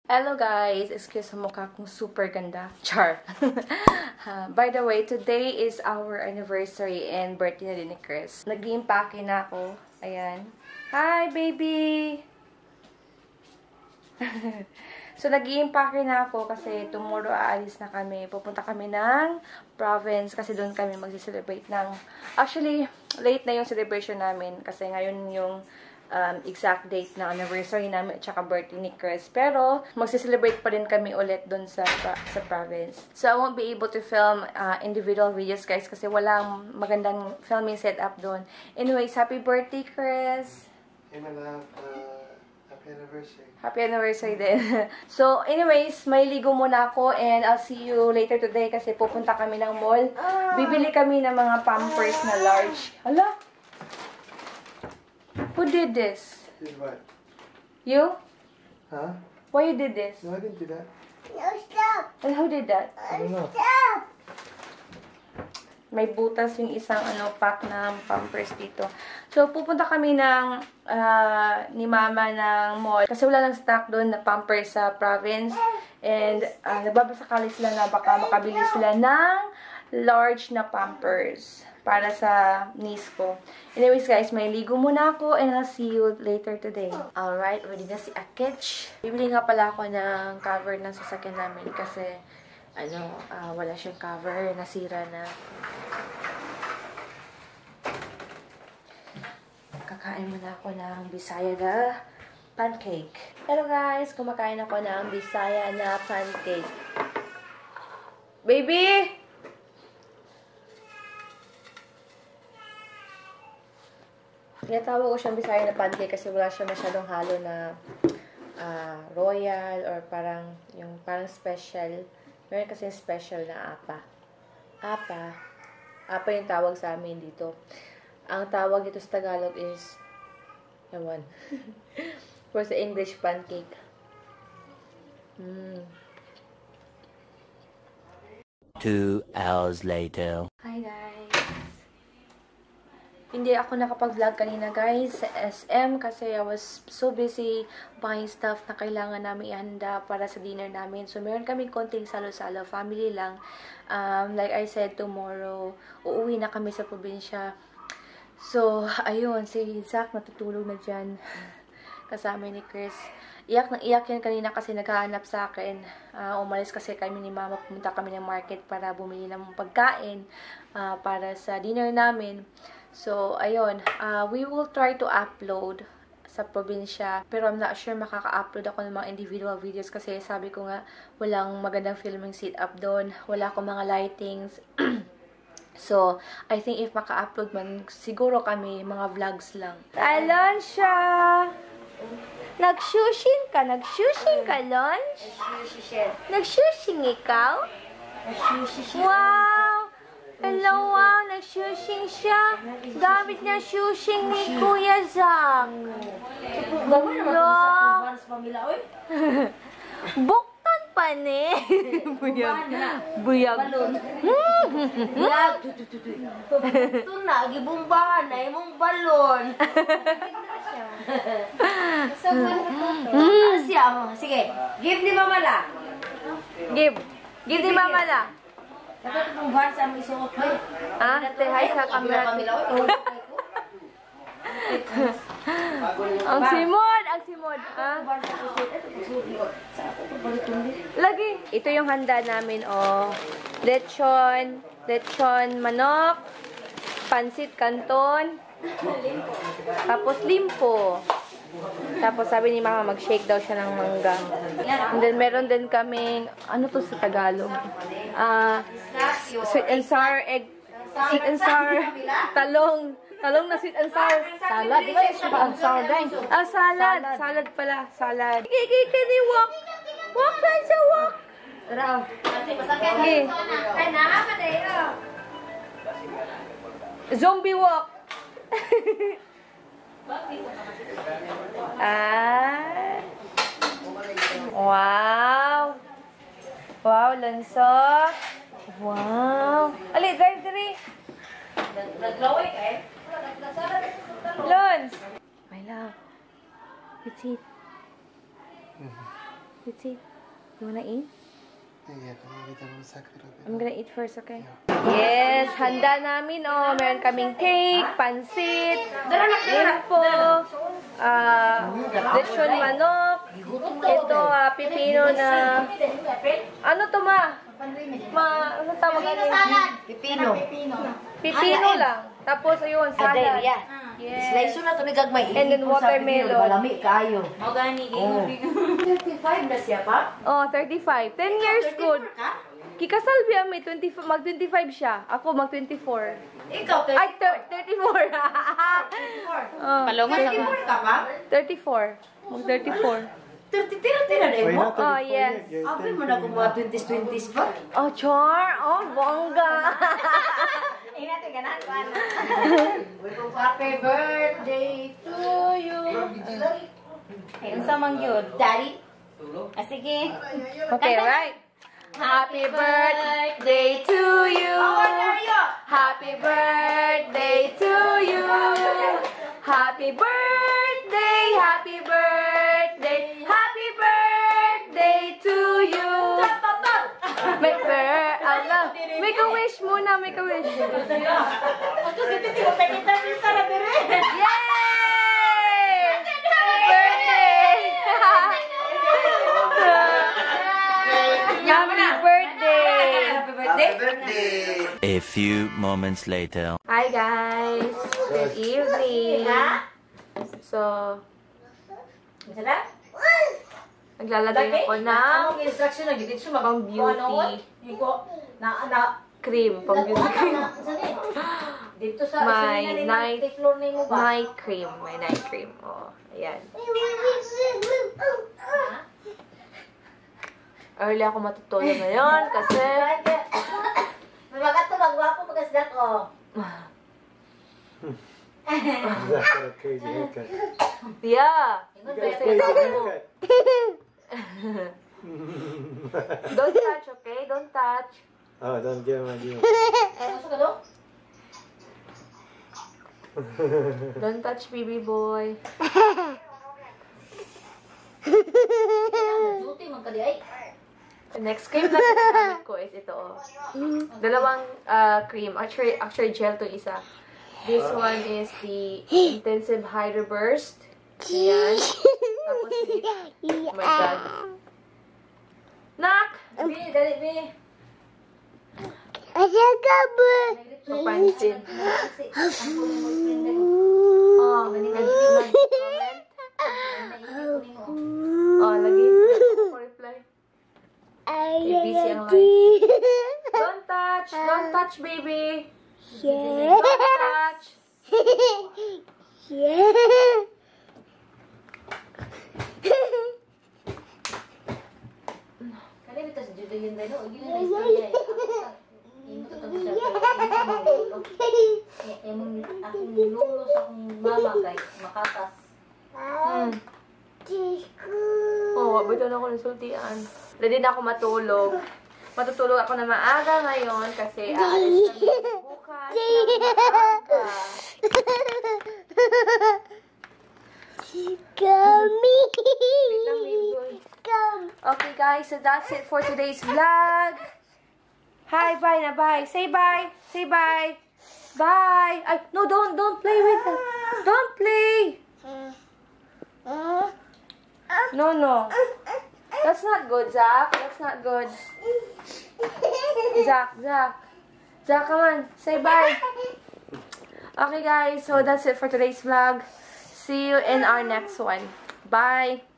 Hello guys! Excuse mo mukha kong super ganda. Char! By the way, today is our anniversary and birthday na din ni Chris. Nag-i-impake na ako. Ayan. Hi, baby! So, nag-i-impake na ako kasi tomorrow aalis na kami. Pupunta kami ng province kasi doon kami mag-celebrate ng... Actually, late na yung celebration namin kasi ngayon yung exact date ng anniversary namin at saka birthday ni Chris. Pero, magse-celebrate pa rin kami ulit doon sa province. So, I won't be able to film individual videos, guys, kasi walang magandang filming setup doon. Anyways, happy birthday, Chris! Hey, my love. Happy anniversary. Happy anniversary din. So, anyways, may ligo muna ako and I'll see you later today kasi pupunta kami ng mall. Bibili kami ng mga Pampers na large. Hala! Who did this? Did what? You? Huh? Why you did this? No, I didn't do that. No, stop! And who did that? I don't know. Stop! May butas yung isang pack na Pampers dito. So, pupunta kami ng ni Mama ng mall. Kasi wala lang stock doon na Pampers sa province. And nagbabasakali sila na baka makabili sila ng large na Pampers para sa niece ko. Anyways guys, may ligo muna ako and I'll see you later today. Alright, ready na si Akech. Bibili nga pala ako ng cover ng sasakyan namin kasi wala siyang cover, nasira na. Kakain muna ako ng Bisaya na pancake. Hello guys, kumakain ako ng Bisaya na pancake. Baby! Tinatawag ko siyang Bisaya na pancake kasi wala siya masyadong halo na royal or parang special. Meron kasi special na apa. Apa yung tawag sa amin dito. Ang tawag dito sa Tagalog is yawan. For sa English, pancake. 2 hours later. Hi guys. Hindi ako nakapag-vlog kanina guys sa SM kasi I was so busy buying stuff na kailangan namin ihanda para sa dinner namin. So, meron kami konting salo-salo. Family lang. Like I said, tomorrow, uuwi na kami sa probinsya. So, ayun, si Zach natutulog na dyan. Kasama ni Chris. Iyak na iyak yan kanina kasi naghahanap sa akin. Umalis kasi kami ni Mama. Pumunta kami ng market para bumili ng pagkain para sa dinner namin. So, ayun. We will try to upload sa probinsya. Pero I'm not sure makaka-upload ako ng mga individual videos kasi sabi ko nga, walang magandang filming setup doon. Wala akong mga lightings. So, I think if maka-upload man, siguro kami, mga vlogs lang. Alonsha! Nagshushin ka? Nagshushin ka, Lunch? Nagshushin ikaw? Wow! Hello, wow! Nagshushin siya. Gamit niya shushing ni Kuya Zach. Hello! Buktan pa ni. Buyag. Buyag. Buyag! Ito na, gibumbahan na imong balon. Asya mo. Sige, give ni Mama la. Give. Give ni Mama la. Dapat itong vans ang isuot mo. Say hi sa camera. Ang simod! Ang simod! Lagi! Ito yung handa namin, oh. Lechon manok, pansit canton, tapos limpo. Tapos sabi ni Mama, mag-shake daw siya ng mangga. And then meron din kaming, ano to sa Tagalog? Sweet and sour egg, sweet and sour talong. Talong na sweet and sour. Salad. Sweet and sour din. Salad. Salad pala. Salad. Can you walk? Walk lang siya, walk. Sige. Zombie walk. Wow. Wow, lansok. Wow. Ali, drive diri. Naglaway ka eh. Lons. My love. It's it. Let's see. You wanna eat? Yeah, I'm gonna sakura. I'm gonna eat first, okay? Yes, handa namin, oh. Meron kaming cake, pansit, limpo, lechon manok. Ito, pipino na... Ano to, ma? Ano tawag natin? Pipino. Pipino lang. Tapos, ayun, salad. Yes. Slice na ito ni Gagmay. And then watermelon. Malami kayo. Organic. 35 na siya pa? Oh, 35. 10 years good. Kikasal biya may 25, mag-25 siya. Ako mag-24. Ikaw, Ay, 34. Oh, Palungan 34 ka pa? 34. Mag-34. 30 na Why mo? not? Oh, yes. Abi mo na kung mga 20s pa. Oh, char. Oh, bongga. Happy birthday to you. Ayun sa mangyod. Daddy? Ah, sige. Okay, right. Happy birthday to you. Happy birthday to you. Happy birthday, happy birthday, happy birthday to you. Make a wish muna, make a wish. Yay! Happy birthday! A few moments later. Hi guys! Good evening! So, naglalagay ako ng pang beauty cream. Pang beauty cream. Dito sa My night mo ba? night cream. My night cream. Oh, ayan. Early ako matutulog ngayon kasi Magato magwapo magasdak ko. That's got a crazy haircut. yeah. You got a crazy haircut. Don't touch, okay? Don't touch. Oh, don't give him idea. Gusto ka do? Don't touch, baby boy. Duty man ka di ay. The next cream na ginagamit ko is ito. Oh. Dalawang cream. Actually gel to isa. This one is the Intensive Hydro Burst. Ayan. Tapos oh my God. Nak! Bi, dali bi. Papansin. Oh, nag-comment. Oh, lagi. Ako reply. Busy ang live. Don't touch! Don't touch, baby! Don't touch! Kani bitaw sa judo yun dai no, igi na istorya ay. Imo to to sa lolo. Emong akong lolo sa akong mama kay makatas. Oh, wabito na ako ng sultian. Ready na ako matulog. Matutulog ako na maaga ngayon kasi aalis kami bukas ng maaga. Wait lang, baby boy. Okay guys, so that's it for today's vlog. Hi, bye na, bye. Say bye. Say bye. Bye. Ay, no, don't play with it. Don't play. No. That's not good, Zach. That's not good. Zach, come on. Say bye. Okay, guys. So, that's it for today's vlog. See you in our next one. Bye.